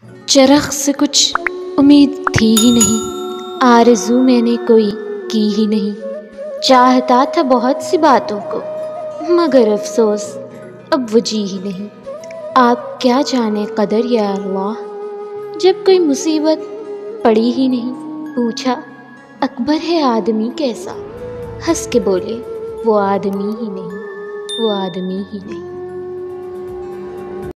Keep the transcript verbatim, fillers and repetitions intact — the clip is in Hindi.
चरख से कुछ उम्मीद थी ही नहीं, आरज़ू मैंने कोई की ही नहीं। चाहता था बहुत सी बातों को, मगर अफसोस अब वो जी ही नहीं। आप क्या जाने कदर या अल्लाह, जब कोई मुसीबत पड़ी ही नहीं। पूछा अकबर है आदमी कैसा, हंस के बोले वो आदमी ही नहीं, वो आदमी ही नहीं।